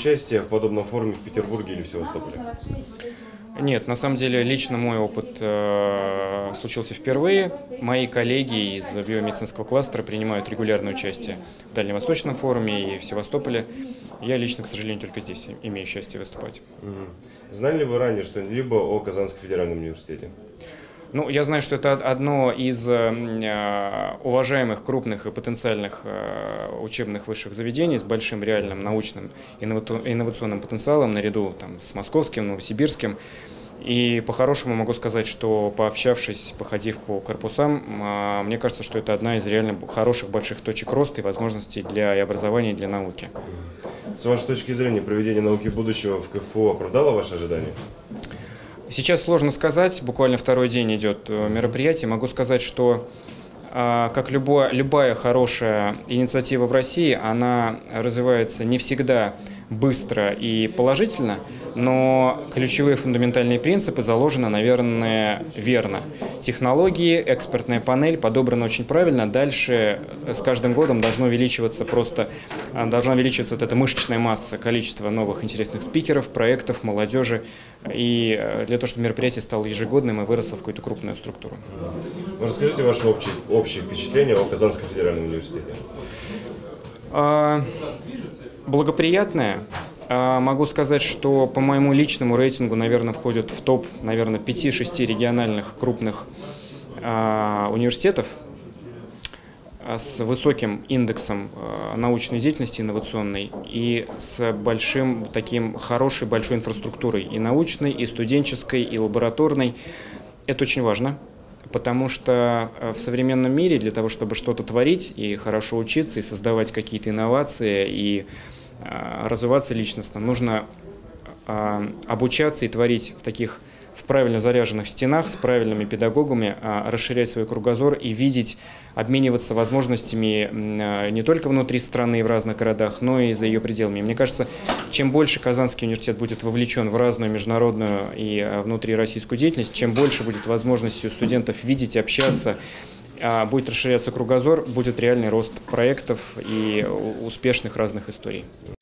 участие в подобном форуме в Петербурге или в Севастополе? Нет, на самом деле лично мой опыт случился впервые. Мои коллеги из биомедицинского кластера принимают регулярное участие в Дальневосточном форуме и в Севастополе. Я лично, к сожалению, только здесь имею счастье выступать. Знали ли вы ранее что-либо о Казанском федеральном университете? Ну, я знаю, что это одно из уважаемых, крупных и потенциальных учебных высших заведений с большим реальным научным инновационным потенциалом, наряду там, с московским, новосибирским. И по-хорошему могу сказать, что пообщавшись, походив по корпусам, мне кажется, что это одна из реально хороших больших точек роста и возможностей для и образования, и для науки. С вашей точки зрения, проведение науки будущего в КФУ оправдало ваши ожидания? Сейчас сложно сказать, буквально второй день идет мероприятие. Могу сказать, что как любая хорошая инициатива в России, она развивается не всегда быстро и положительно, но ключевые фундаментальные принципы заложены, наверное, верно. Технологии, экспертная панель подобрана очень правильно. Дальше с каждым годом должна увеличиваться вот эта мышечная масса, количество новых интересных спикеров, проектов, молодежи. И для того, чтобы мероприятие стало ежегодным и выросло в какую-то крупную структуру. Расскажите ваши общие впечатления о Казанском федеральном университете. Благоприятное. Могу сказать, что по моему личному рейтингу, наверное, входит в топ, наверное, 5-6 региональных крупных университетов с высоким индексом научной деятельности инновационной и с большим таким хорошей большой инфраструктурой и научной, и студенческой, и лабораторной. Это очень важно, потому что в современном мире для того, чтобы что-то творить и хорошо учиться, и создавать какие-то инновации, и развиваться личностно, нужно обучаться и творить в правильно заряженных стенах, с правильными педагогами, расширять свой кругозор и видеть, обмениваться возможностями не только внутри страны и в разных городах, но и за ее пределами. Мне кажется, чем больше Казанский университет будет вовлечен в разную международную и внутрироссийскую деятельность, чем больше будет возможностей у студентов видеть, общаться, будет расширяться кругозор, будет реальный рост проектов и успешных разных историй.